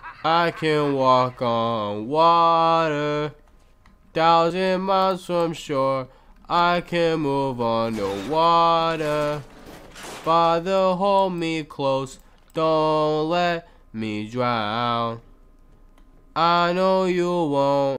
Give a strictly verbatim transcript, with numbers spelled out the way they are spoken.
I can walk on water, thousand miles from shore. I can move on the water. Father, hold me close, don't let me drown. I know you won't.